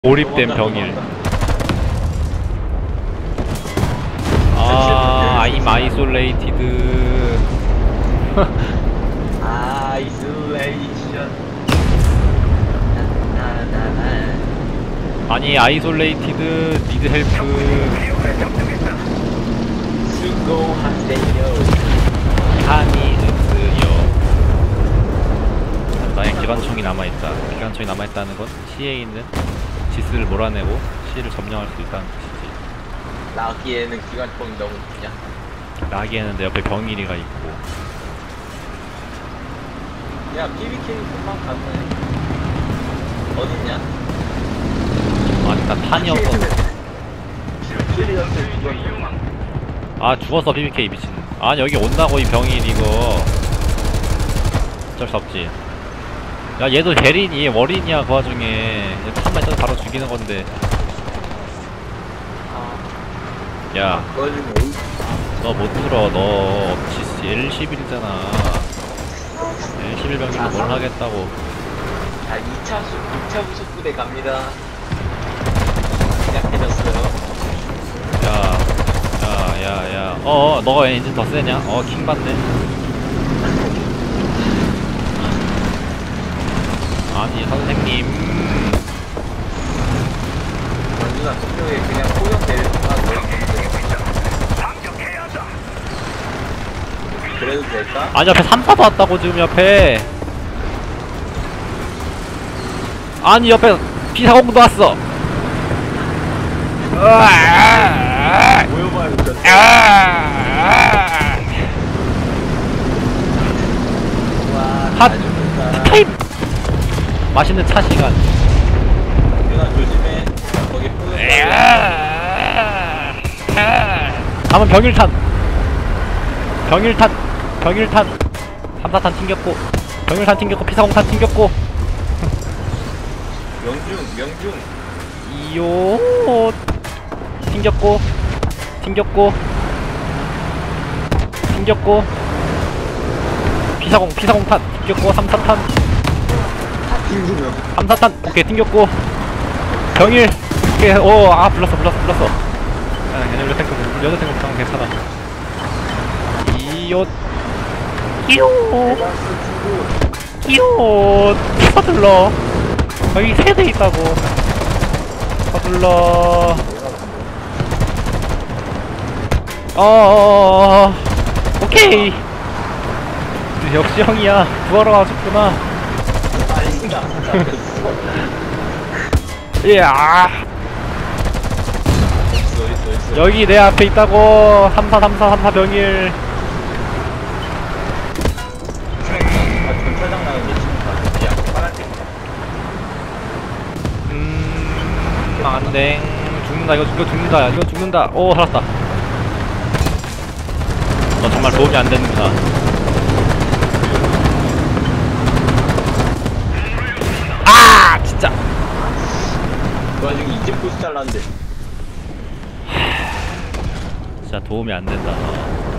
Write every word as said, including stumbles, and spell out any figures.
고립된 병일. 아, I'm isolated. 아이솔레이션. 아니, isolated, need help. 수고하세요. 한이 없으요. 나의 기관총이 남아있다. 기관총이 남아있다는 건 C에 있는 지스를 몰아내고 C를 점령할 수 있다는 뜻이지. 라기에는 기관총이 너무 있냐? 라기에는 내 옆에 병일이가 있고. 야, 피비케이 금방 갔네. 어딨냐? 아니, 나 탄이 없어서. 피비케이한테 죽었네. 아, 죽었어, 피비케이 미친. 아니, 여기 온다고, 이 병일 이거. 어쩔 수 없지. 야, 얘도 베린이, 워린이야, 그 와중에. 탄만 있어서 바로 죽이는 건데. 야, 너 못 들어, 너. 엘 십일이잖아. 엘 십일 병이면 뭘 하겠다고. 자, 이 차, 이 차 부속부대 갑니다. 시작해졌어요. 야, 야, 야, 야. 어어, 너가 왜 엔진 더 세냐? 어, 킹 받네. 아니, 선생님. 원준아, 그쪽에 그냥 포격 내려가 넣었는데. 그래도 될까? 아니, 옆에 삼사도 왔다고, 지금 옆에. 아니, 옆에 비사공도 왔어. 모여봐야 겠다. 핫! 타임! 맛있는 차 시간. 준아, 조심해. 거기 포격. 다음은 병일탄. 병일탄. 병일탄. 삼사탄 튕겼고. 병일탄 튕겼고. 피사공탄 튕겼고. 명중, 명중. 이요. 튕겼고. 튕겼고. 튕겼고. 피사공, 피사공탄 튕겼고. 삼사탄. 삼사탄. 오케이, 튕겼고. 병일. 오케이. 오, 아, 불렀어, 불렀어, 불렀어. 아, 연료 탱크, 연료 탱크 상황 괜찮아. 이요. 이요. 이요. 서둘러. 여기 세 대 있다고. 서둘러. 어어어어. 오케이. 역시 형이야. 구하러 와줬구나. 아니다. 이야. 있어, 있어, 있어. 여기 내 앞에 있다고. 삼사 삼사 삼사 병일. 아, 전차장 나는데 지금 봐. 야, 파란색. 음, 안돼. 죽는다. 이거, 이거 죽는다. 이거 죽는다. 오, 살았다. 너 정말 도움이 안 되는구나. 아, 진짜. 그 와중에 이제 포스 잘랐는데. 진짜 도움이 안 된다.